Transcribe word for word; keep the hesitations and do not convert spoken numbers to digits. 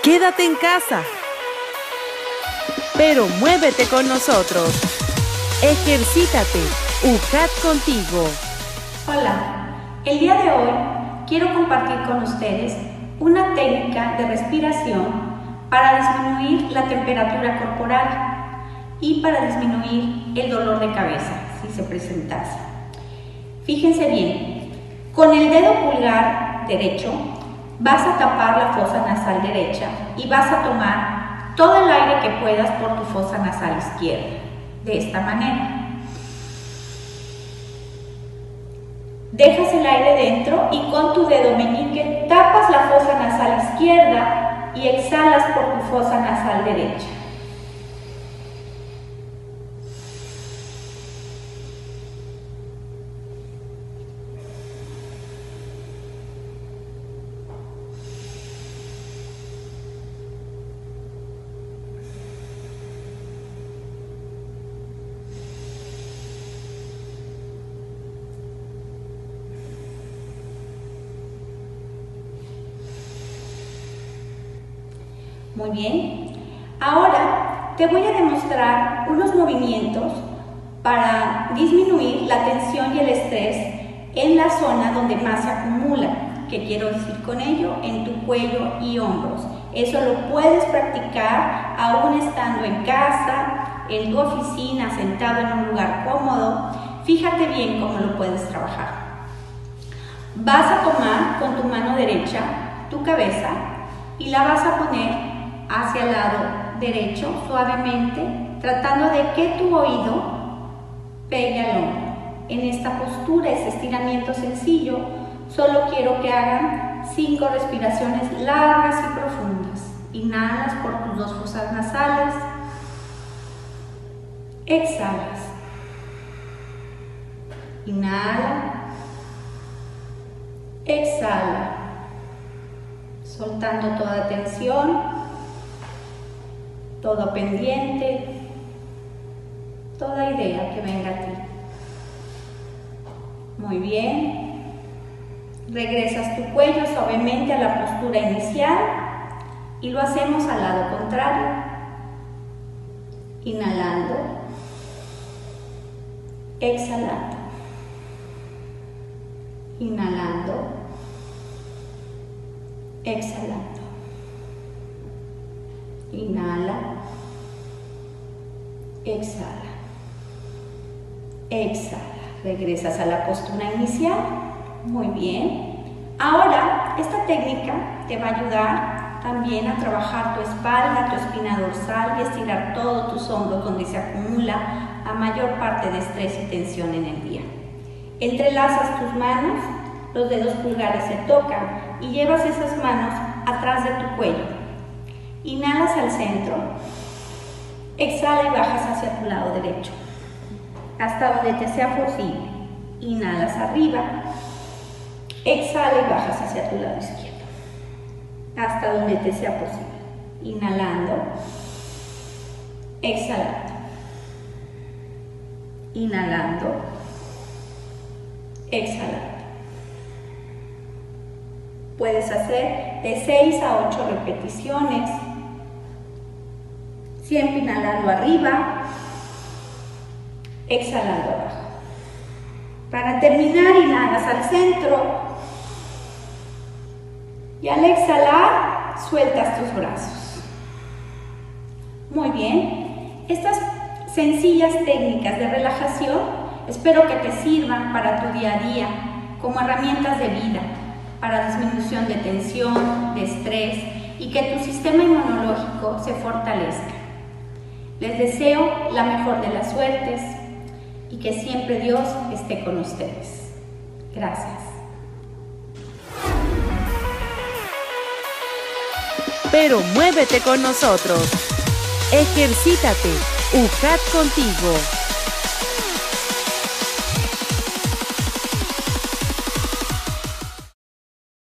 Quédate en casa, pero muévete con nosotros. Ejercítate, U J A T contigo. Hola, el día de hoy quiero compartir con ustedes una técnica de respiración para disminuir la temperatura corporal y para disminuir el dolor de cabeza si se presentase. Fíjense bien, con el dedo pulgar derecho vas a tapar la fosa nasal derecha y vas a tomar todo el aire que puedas por tu fosa nasal izquierda, de esta manera. Dejas el aire dentro y con tu dedo meñique tapas la fosa nasal izquierda y exhalas por tu fosa nasal derecha. Muy bien, ahora te voy a demostrar unos movimientos para disminuir la tensión y el estrés en la zona donde más se acumula. ¿Qué quiero decir con ello? En tu cuello y hombros. Eso lo puedes practicar aún estando en casa, en tu oficina, sentado en un lugar cómodo. Fíjate bien cómo lo puedes trabajar. Vas a tomar con tu mano derecha tu cabeza y la vas a poner hacia el lado derecho suavemente, tratando de que tu oído pegue al hombro. En esta postura, ese estiramiento sencillo, solo quiero que hagan cinco respiraciones largas y profundas. Inhalas por tus dos fosas nasales, exhalas, inhala, exhala, soltando toda tensión, todo pendiente, toda idea que venga a ti. Muy bien. Regresas tu cuello suavemente a la postura inicial y lo hacemos al lado contrario. Inhalando, exhalando, inhalando, exhalando. Inhala, exhala, exhala. Regresas a la postura inicial. Muy bien. Ahora, esta técnica te va a ayudar también a trabajar tu espalda, tu espina dorsal y estirar todos tus hombros donde se acumula la mayor parte de estrés y tensión en el día. Entrelazas tus manos, los dedos pulgares se tocan y llevas esas manos atrás de tu cuello. Inhalas al centro, exhala y bajas hacia tu lado derecho, hasta donde te sea posible. Inhalas arriba, exhala y bajas hacia tu lado izquierdo, hasta donde te sea posible. Inhalando, exhalando, inhalando, exhalando. Puedes hacer de seis a ocho repeticiones. Siempre inhalando arriba, exhalando abajo. Para terminar, inhalas al centro y al exhalar, sueltas tus brazos. Muy bien. Estas sencillas técnicas de relajación espero que te sirvan para tu día a día como herramientas de vida, para disminución de tensión, de estrés y que tu sistema inmunológico se fortalezca. Les deseo la mejor de las suertes y que siempre Dios esté con ustedes. Gracias. Pero muévete con nosotros. Ejercítate, U J A T contigo.